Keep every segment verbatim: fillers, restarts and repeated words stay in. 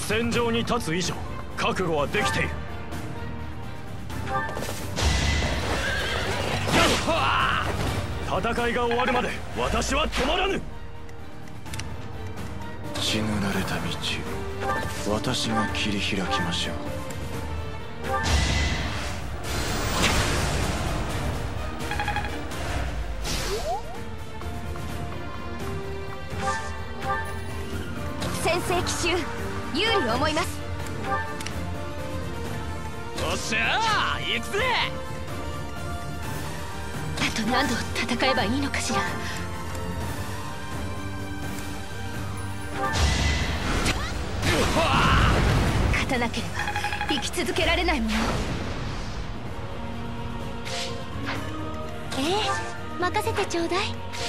戦場に立つ以上覚悟はできている。戦いが終わるまで私は止まらぬ。 血塗られた道、私が切り開きましょう。 先制奇襲有利思います。 よっしゃー行くぜ。 あと何度戦えばいいのかしら。勝たなければ生き続けられないもの。ええ、任せてちょうだい。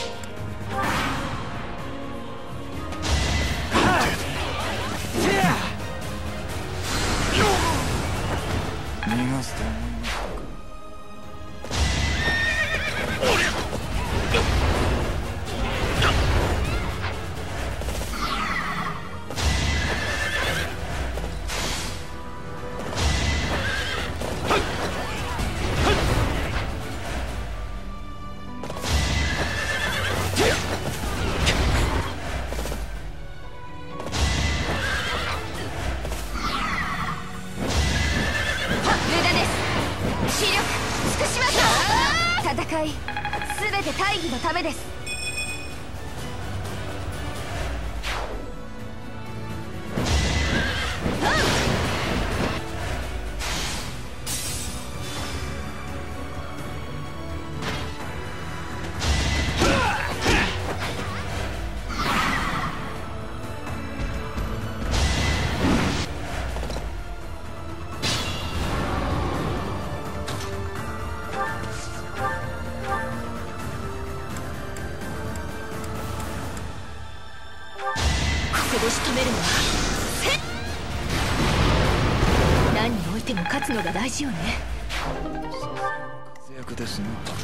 逃がすと思いましたか。戦い全て大義のためです。ここで仕留めるのは何においても勝つのが大事よね。 活躍ですな。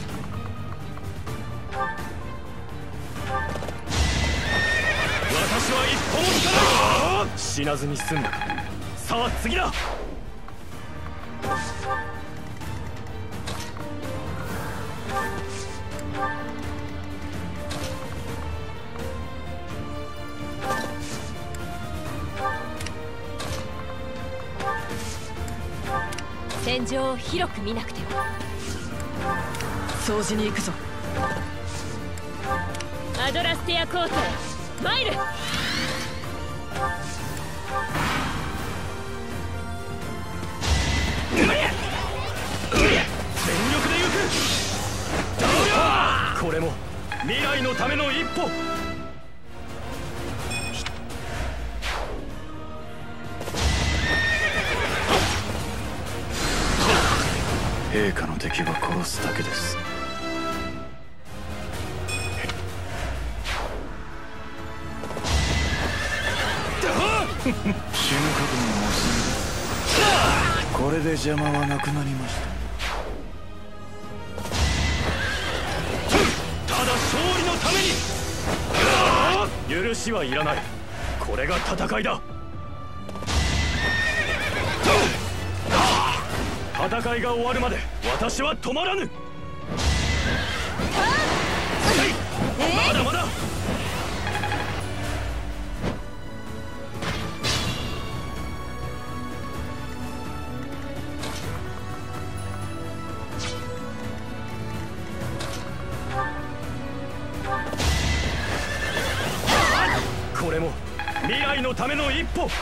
私は一歩も引かない。死なずに済んだ。さあ次だ。 戦場を広く見なくては。 掃除に行くぞ。 アドラステアコートへ参る。 全力で行く。これも未来のための一歩。 陛下の敵は殺すだけです。死ぬ覚悟も済んだ。これで邪魔はなくなりました。 ただ勝利のために許しはいらない。これが戦いだ。戦いが終わるまで私は止まらぬ。まだまだ。これも未来のための一歩。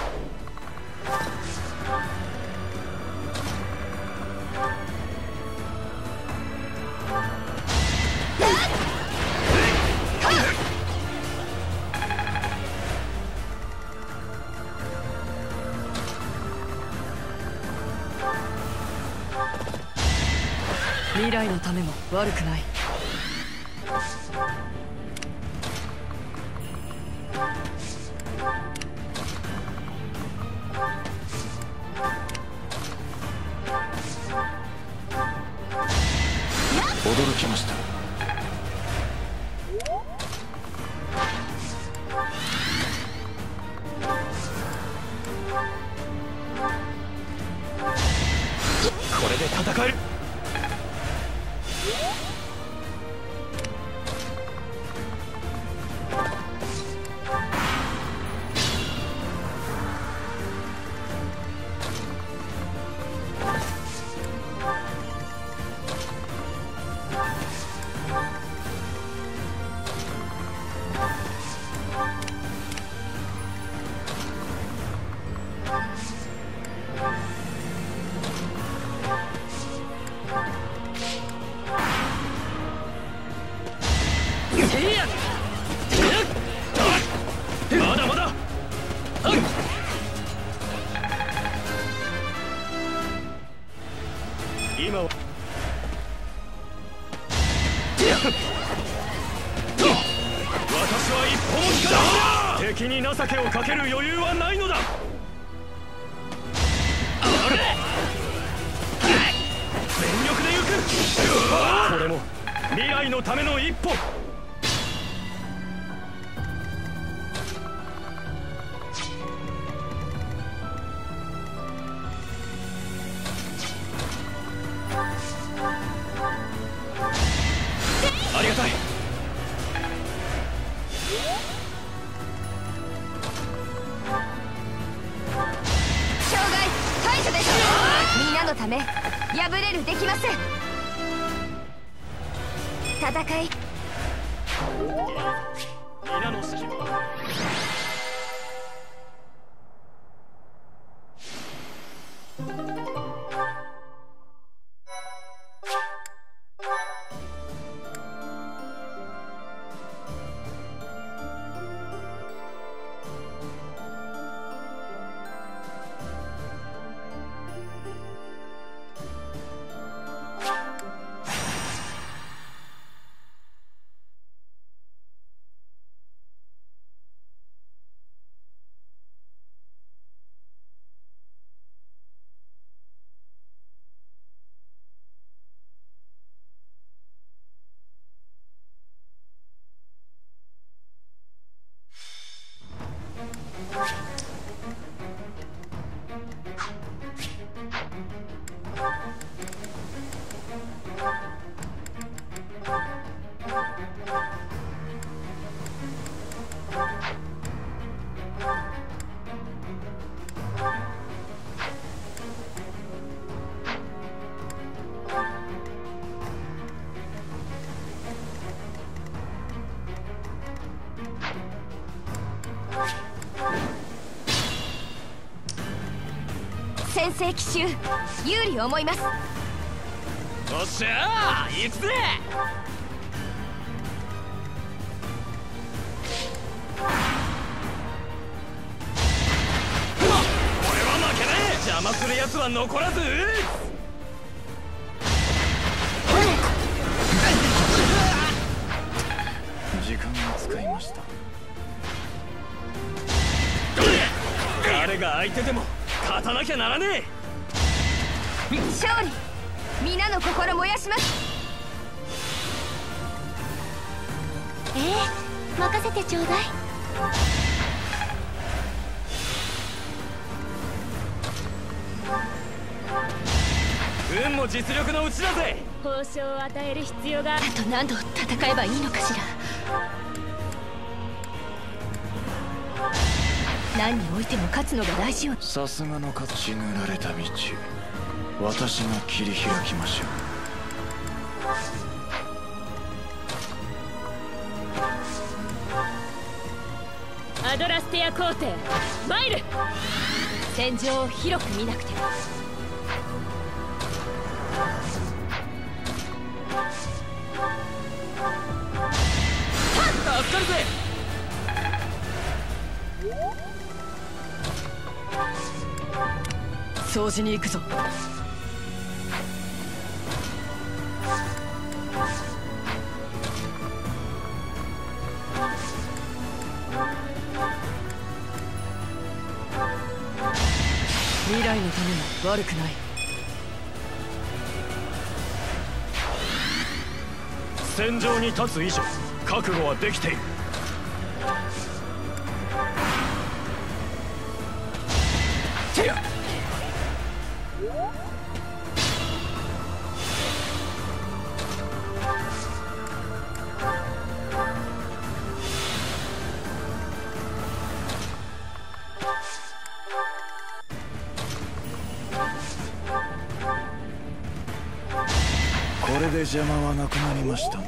未来のためも悪くない。 驚きました。 で戦える。まだまだ。今は私は一歩も引かない。敵に情けをかける余裕はないのだ。全力で行く。これも未来のための一歩。ありがたい。 障害解除です。皆のため破れるできません。戦い皆の隙間。 先生奇襲有利思います。 よっしゃー行くぜ。俺は負けない。邪魔する奴は残らず。 時間を使いました。 誰が相手でも勝たなきゃならねえ。 勝利皆の心燃やします。ええ、任せてちょうだい。 運も実力のうちだぜ。 報奨を与える必要が。 あと何度戦えばいいのかしら。何においても勝つのが大事よ。 さすがの勝ち塗られた道、私が切り開きましょう。アドラステア皇帝参る。 戦場を広く見なくては。 助かるぜ。 掃除に行くぞ。未来のためも悪くない。 戦場に立つ以上覚悟はできている。てやれで邪魔はなくなりましたな。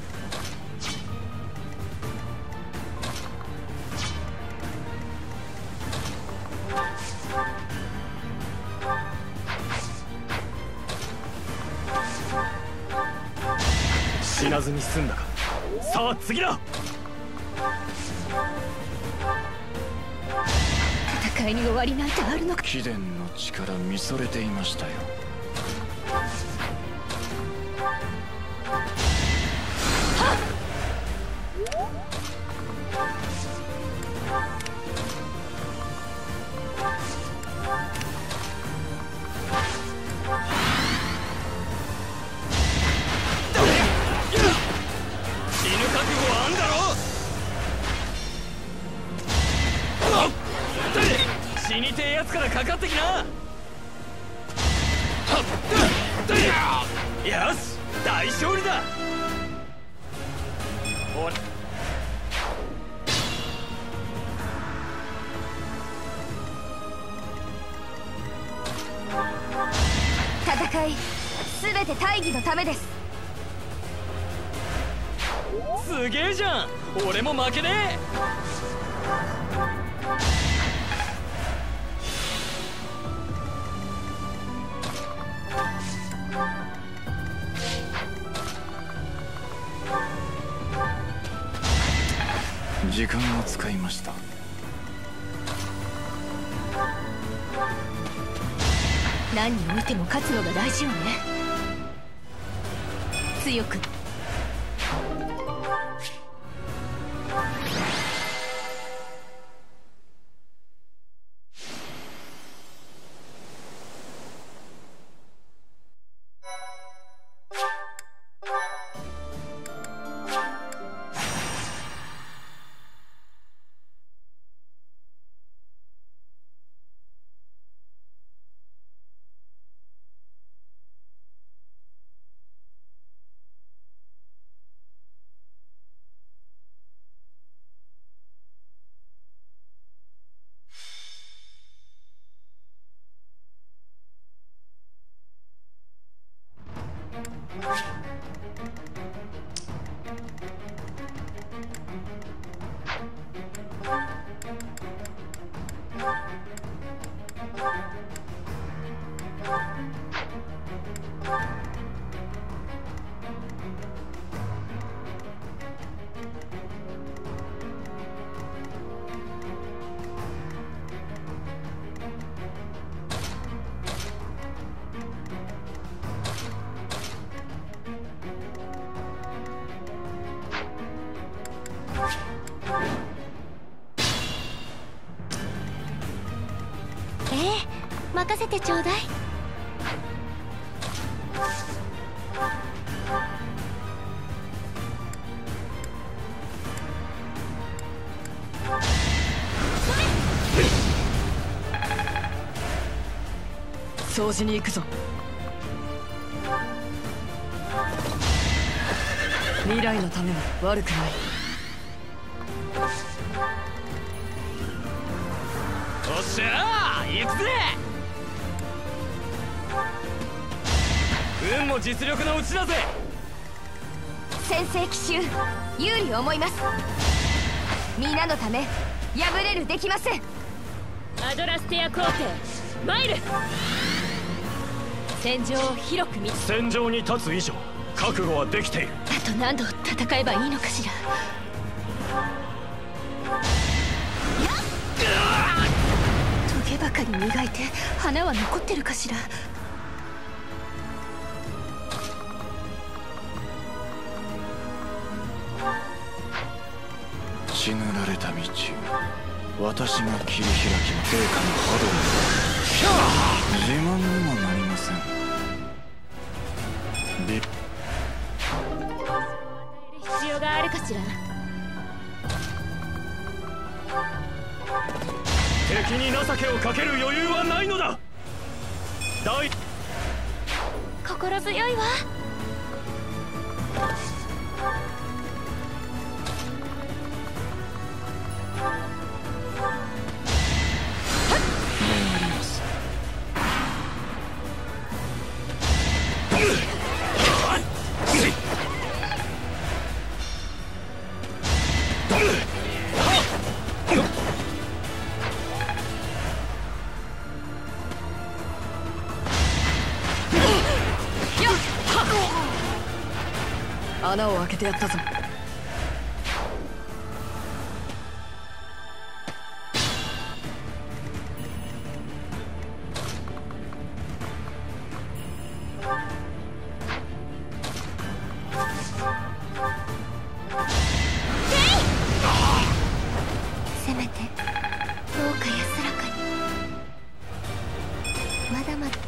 死なずに済んだか。さあ次だ。 戦いに終わりなんてあるのか。 貴殿の力見それていましたよ。 死にてえやつからかかってきな。よし大勝利だ。お戦い全て大義のためです。 すげえじゃん。俺も負けねえ。 時間を使いました。 何においても勝つのが大事よね。強くええ、任せてちょうだい。 掃除に行くぞ。未来のためも悪くない。 おっしゃー行くぜ。運も実力のうちだぜ。 先制奇襲有利思います。皆のため破れるできません。 アドラステア皇帝参る。戦場を広く見つ。 戦場に立つ以上覚悟はできている。 あと何度戦えばいいのかしら。トゲばかり磨いて花は残ってるかしら。 血塗られた道を私が切り開きの陛下の波動。自慢にもなりません。び必要があるかしら。 敵に情けをかける余裕はないのだ。大心強いわ。 願います。 穴を開けてやったぞ。 せめてどうか安らかに。まだまだ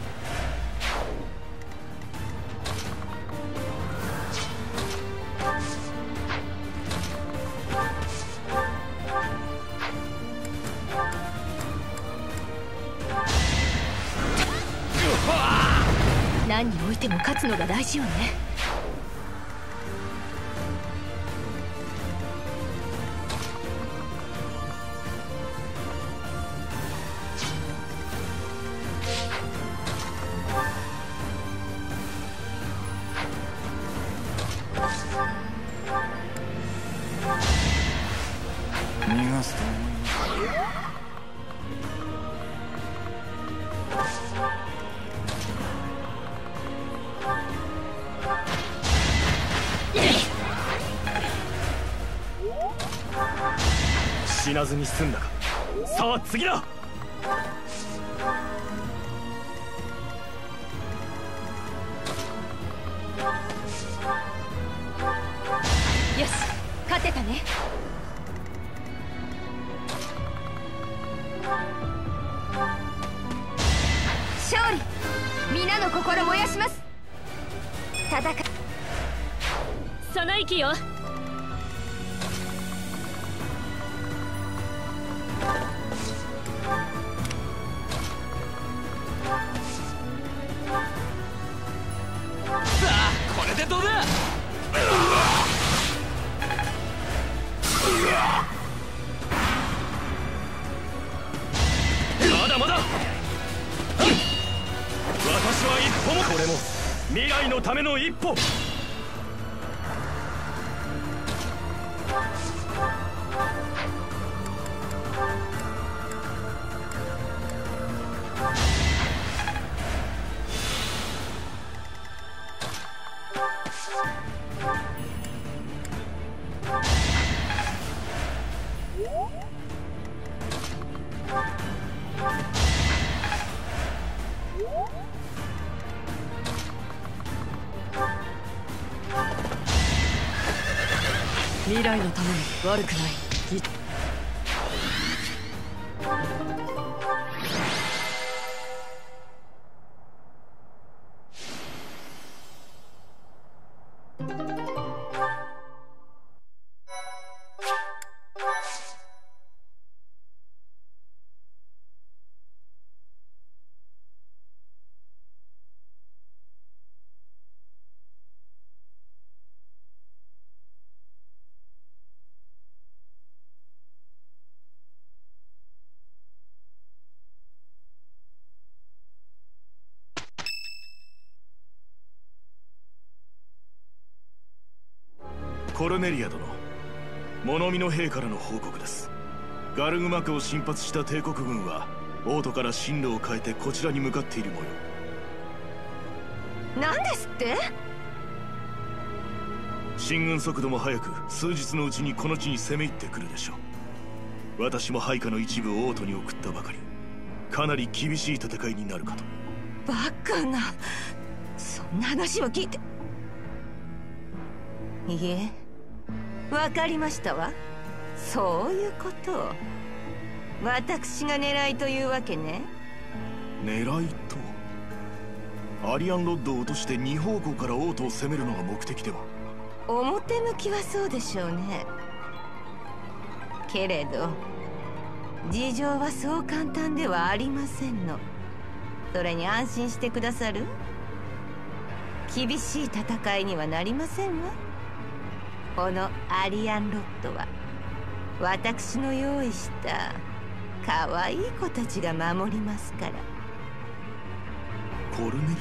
何においても勝つのが大事よね。 逃がすと思います。 死なずに済んだか。さあ次だ。 よし、勝てたね。勝利。皆の心燃やします。戦いその息よ。 これでどうだ。まだまだ。私は一歩も。これも未来のための一歩。 未来のために悪くない。いコルネリア殿、物見の兵からの報告です。ガルグマクを進発した帝国軍は王都から進路を変えてこちらに向かっている模様。 なんですって。 進軍速度も速く、数日のうちにこの地に攻め入ってくるでしょう。私も配下の一部を王都に送ったばかり。かなり厳しい戦いになるかと。 バカな、そんな話を聞いて。いえ、わかりましたわ。そういうことを私が狙いというわけね。 狙いとは、アリアンロッドを落として二方向から王都を攻めるのが目的では。 表向きはそうでしょうね。けれど事情はそう簡単ではありませんの。それに安心してくださる。厳しい戦いにはなりませんわ。このアリアンロッドは私の用意した可愛い子たちが守りますから。 コルネリ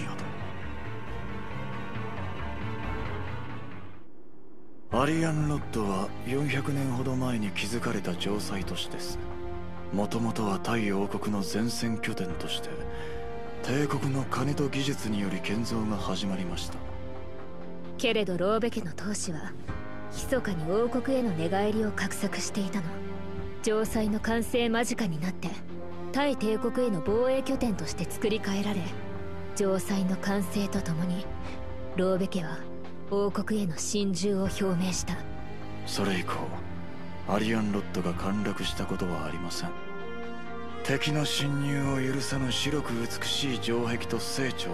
アと。アリアンロッドはよんひゃくねんほど前に築かれた城塞都市です。もともとは大王国の前線拠点として帝国の金と技術により建造が始まりました。 けれどローベ家の当主は密かに王国への寝返りを画策していたの。城塞の完成間近になって対帝国への防衛拠点として作り変えられ、城塞の完成とともにローベ家は王国への侵入を表明した。 それ以降アリアンロッドが陥落したことはありません。敵の侵入を許さぬ白く美しい城壁と成長は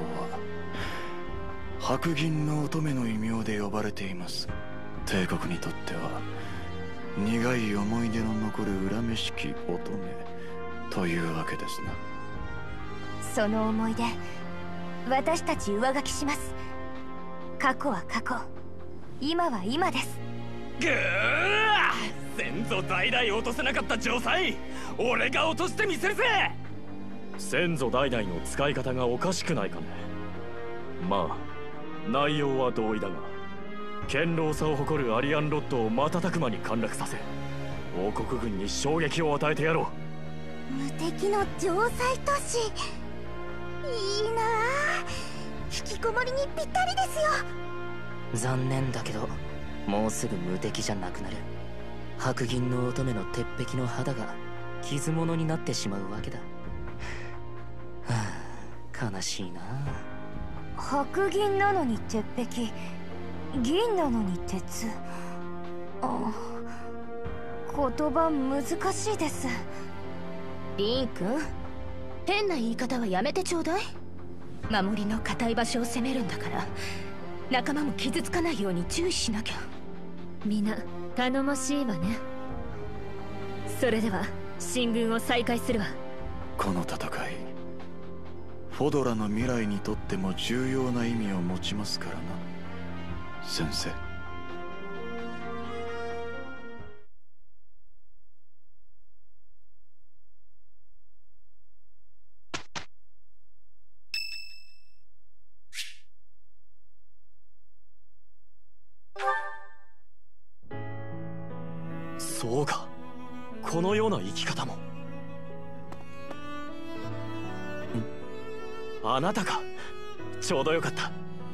白銀の乙女の異名で呼ばれています。帝国にとっては苦い思い出の残る恨めしき乙女というわけですな。 その思い出、私たち上書きします。過去は過去、今は今です。 ぐー、先祖代々落とせなかった城塞、俺が落としてみせるぜ。先祖代々の使い方がおかしくないかね。まあ内容は同意だが、堅牢さを誇るアリアンロッドを瞬く間に陥落させ、王国軍に衝撃を与えてやろう。 無敵の城塞都市、いいなあ。引きこもりにぴったりですよ。 残念だけどもうすぐ無敵じゃなくなる。白銀の乙女の鉄壁の肌が傷物になってしまうわけだ。はあ、悲しいな。 白銀なのに鉄壁、銀なのに鉄。あ、言葉難しいです。 リン君、変な言い方はやめてちょうだい。守りの固い場所を攻めるんだから、仲間も傷つかないように注意しなきゃ。 皆頼もしいわね。それでは進軍を再開するわ。 この戦い、フォドラの未来にとっても重要な意味を持ちますからな、先生。 そうか、このような生き方も。あなたか。ちょうどよかった。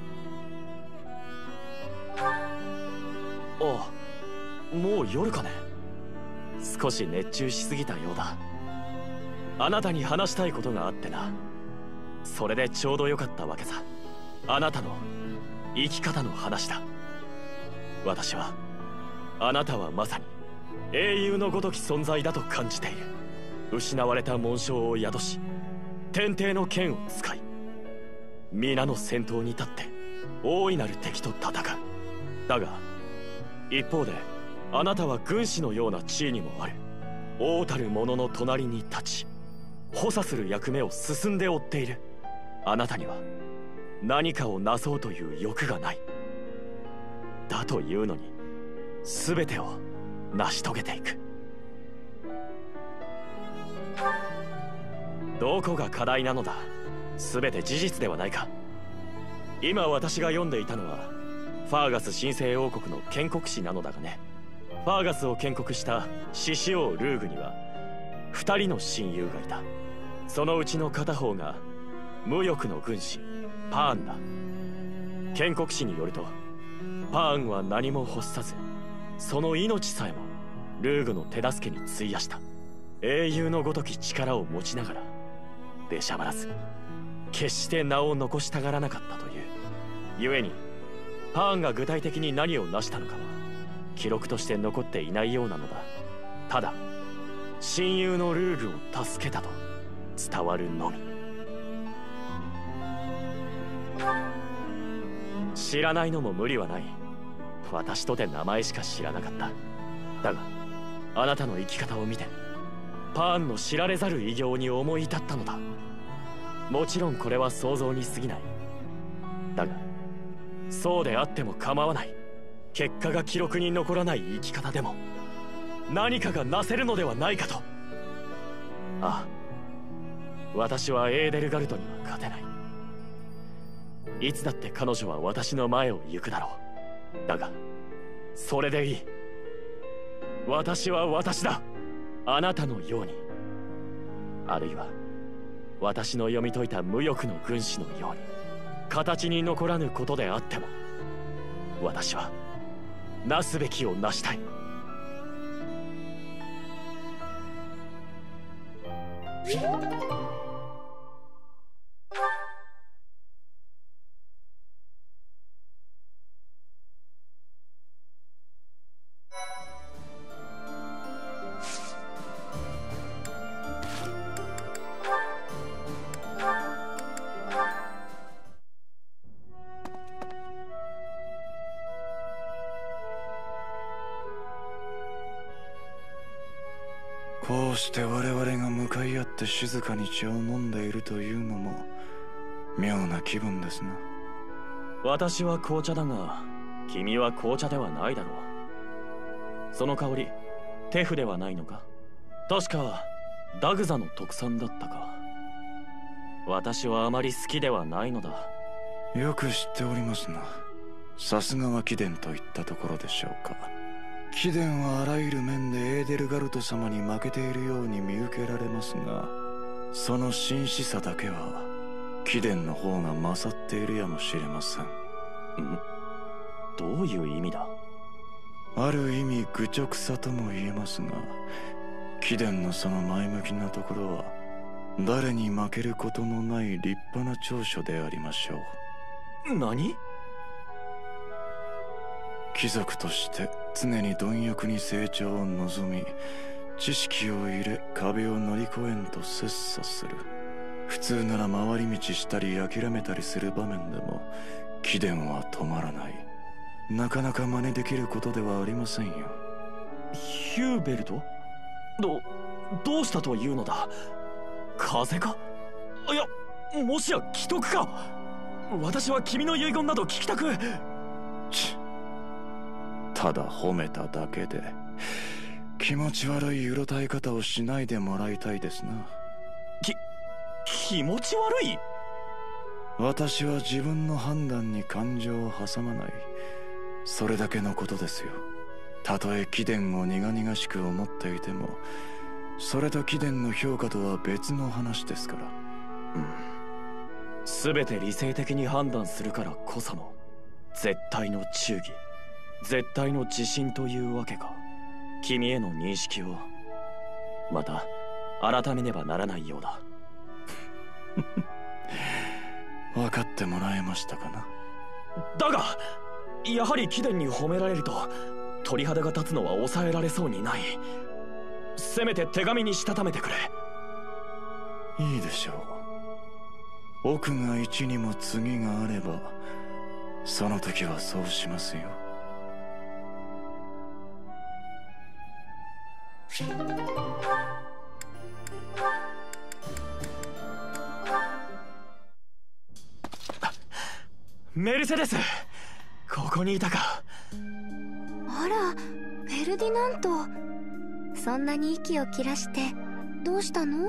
あ、もう夜かね。少し熱中しすぎたようだ。あなたに話したいことがあってな。それでちょうどよかったわけさ。あなたの生き方の話だ。私はあなたはまさに英雄のごとき存在だと感じている。失われた紋章を宿し、天帝の剣を使い、皆の先頭に立って大いなる敵と戦う。だが一方であなたは軍師のような地位にもある王たる者の隣に立ち、補佐する役目を進んで追っている。あなたには何かをなそうという欲がない。だというのに全てを成し遂げていく。どこが課題なのだ。全て事実ではないか。今私が読んでいたのはファーガス神聖王国の建国史なのだがね。ファーガスを建国した獅子王ルーグには二人の親友がいた。そのうちの片方が無欲の軍師パーンだ。建国史によるとパーンは何も欲さず、その命さえもルーグの手助けに費やした。英雄のごとき力を持ちながら出しゃばらず、決して名を残したがらなかったという。故にパーンが具体的に何を成したのかは記録として残っていないようなのだ。ただ親友のルーグを助けたと伝わるのみ。知らないのも無理はない。私とて名前しか知らなかった。だがあなたの生き方を見てパーンの知られざる偉業に思い至ったのだ。もちろんこれは想像に過ぎない。だがそうであっても構わない。結果が記録に残らない生き方でも何かがなせるのではないかと。ああ、私はエーデルガルトには勝てない。いつだって彼女は私の前を行くだろう。だがそれでいい。私は私だ。あなたのように、あるいは私の読み解いた無欲の軍師のように形に残らぬことであっても私はなすべきをなしたい。 こうして我々が向かい合って静かに血を飲んでいるというのも妙な気分ですな。 私は紅茶だが君は紅茶ではないだろう。その香りテフではないのか。確かダグザの特産だったか。私はあまり好きではないのだ。 よく知っておりますな。さすがは貴殿といったところでしょうか。貴殿はあらゆる面でエーデルガルト様に負けているように見受けられますが、その真摯さだけは貴殿の方が勝っているやもしれません。 ん？どういう意味だ？ ある意味愚直さとも言えますが、貴殿のその前向きなところは誰に負けることのない立派な長所でありましょう。何？ 貴族として常に貪欲に成長を望み、知識を入れ壁を乗り越えんと切磋する。普通なら回り道したり諦めたりする場面でも貴殿は止まらない。なかなか真似できることではありませんよ。 ヒューベルト？どどうしたというのだ？風邪か？いや、もしや危篤か？私は君の遺言など聞きたく。 ちただ褒めただけで気持ち悪いうろたえ方をしないでもらいたいですな。 き気持ち悪い？ 私は自分の判断に感情を挟まない、それだけのことですよ。たとえ貴殿を苦々しく思っていても、それと貴殿の評価とは別の話ですから。 うん。全て理性的に判断するからこその絶対の忠義、絶対の自信というわけか。君への認識をまた改めねばならないようだ。 分かってもらえましたかな。 だがやはり貴殿に褒められると鳥肌が立つのは抑えられそうにない。せめて手紙にしたためてくれ。 いいでしょう。奥が一にも次があればその時はそうしますよ。 メルセデス、ここにいたか。 あら、フェルディナント、そんなに息を切らしてどうしたの？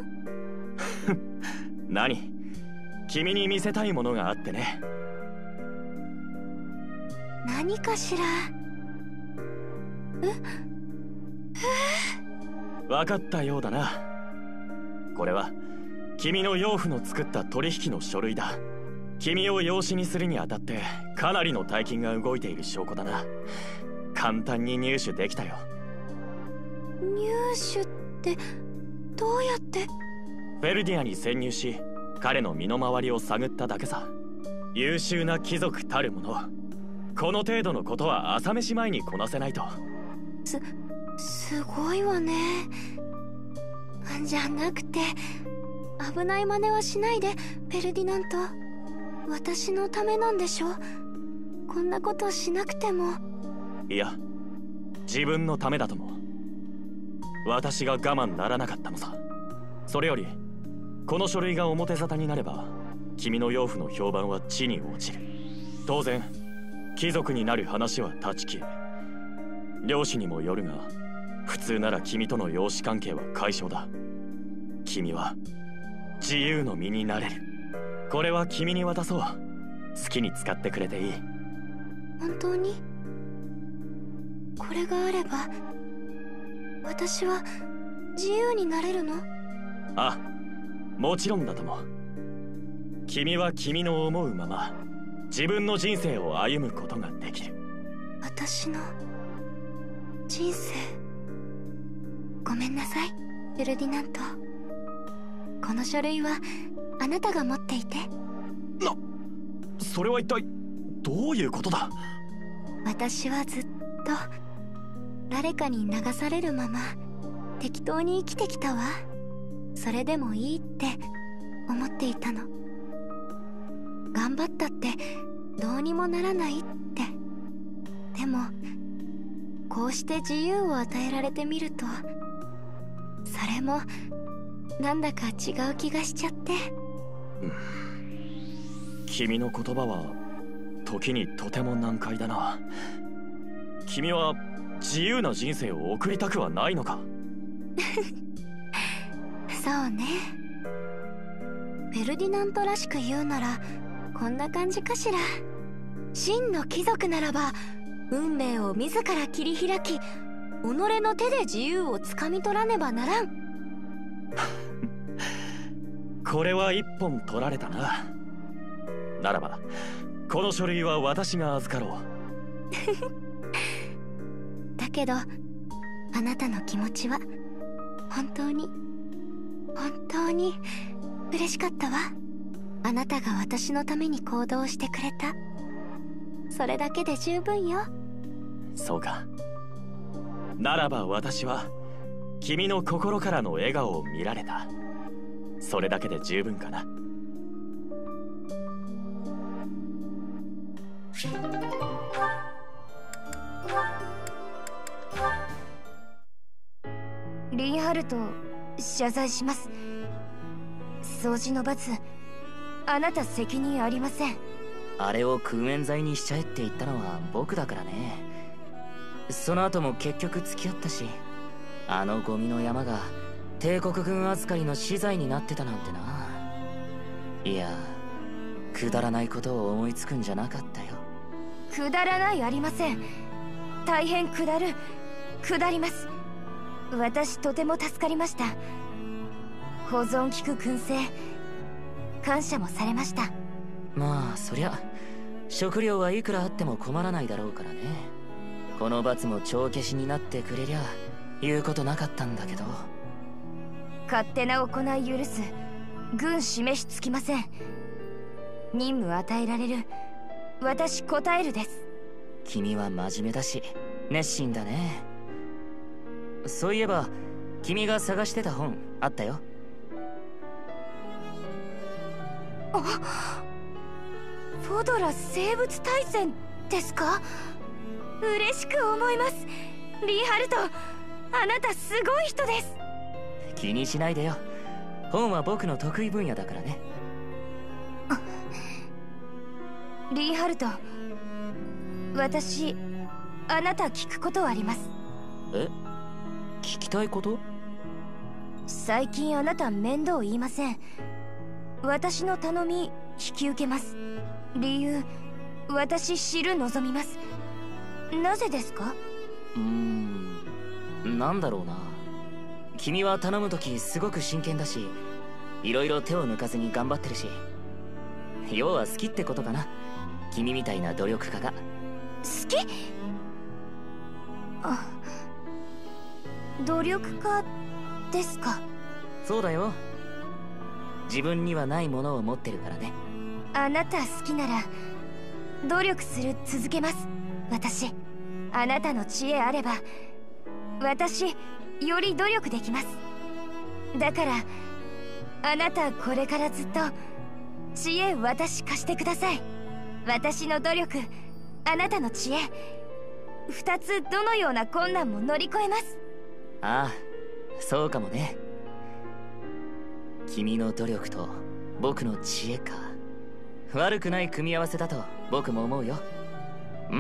何？君に見せたいものがあってね。 何かしら？え？ 分かったようだな。これは君の養父の作った取引の書類だ。君を養子にするにあたってかなりの大金が動いている証拠だな。簡単に入手できたよ。 入手ってどうやって？ フェルディアに潜入し彼の身の回りを探っただけさ。優秀な貴族たるもの、この程度のことは朝飯前にこなせないと。 すすごいわね。じゃなくて危ない真似はしないでフェルディナント。私のためなんでしょ？こんなことしなくても。 いや、自分のためだとも。私が我慢ならなかったのさ。それよりこの書類が表沙汰になれば君の養父の評判は地に落ちる。当然貴族になる話は断ち切れ。漁師にもよるが普通なら君との養子関係は解消だ。君は自由の身になれる。これは君に渡そう。好きに使ってくれていい。 本当に？これがあれば私は自由になれるの？ ああ、もちろんだとも。君は君の思うまま自分の人生を歩むことができる。 私の人生。ごめんなさいフェルディナント。この書類はあなたが持っていて。 な、それは一体どういうことだ。 私はずっと誰かに流されるまま適当に生きてきたわ。それでもいいって思っていたの。頑張ったってどうにもならないって。でもこうして自由を与えられてみると、それもなんだか違う気がしちゃって、 うん、君の言葉は時にとても難解だな。君は自由な人生を送りたくはないのか。 そうね。フェルディナントらしく言うならこんな感じかしら。真の貴族ならば運命を自ら切り開き、己の手で自由をつかみ取らねばならん。 これは一本取られたな。ならばこの書類は私が預かろう。 だけどあなたの気持ちは本当に本当に嬉しかったわ。あなたが私のために行動してくれた。それだけで十分よ。 そうか。ならば私は君の心からの笑顔を見られた。それだけで十分かな。 リンハルト、謝罪します。掃除の罰、あなた責任ありません。 あれを空煙剤にしちゃえって言ったのは僕だからね。その後も結局付き合ったし、あのゴミの山が帝国軍預かりの資材になってたなんてな。いや、くだらないことを思いつくんじゃなかったよ。 くだらないありません。大変くだる、くだります。私とても助かりました。保存効く燻製、感謝もされました。 まあそりゃ食料はいくらあっても困らないだろうからね。この罰も帳消しになってくれりゃ言うことなかったんだけど。 勝手な行い許す軍示しつきません。任務与えられる私答えるです。 君は真面目だし熱心だね。そういえば君が探してた本あったよ。 あ、フォドラ生物大全ですか。嬉しく思います。リンハルト、あなたすごい人です。 気にしないでよ。本は僕の得意分野だからね。 リンハルト、私あなた聞くことあります。 え、聞きたいこと？ 最近あなた面倒言いません。私の頼み引き受けます。理由私知る望みます。なぜですか？ うーん、なんだろうな。君は頼むときすごく真剣だし、いろいろ手を抜かずに頑張ってるし、要は好きってことかな。君みたいな努力家が。 好き？あ、努力家ですか？ そうだよ。自分にはないものを持ってるからね。 あなた好きなら努力する続けます。私あなたの知恵あれば私より努力できます。だからあなたこれからずっと知恵私貸してください。私の努力、あなたの知恵、二つどのような困難も乗り越えます。 ああ、そうかもね。君の努力と僕の知恵か。悪くない組み合わせだと僕も思うよ。うん。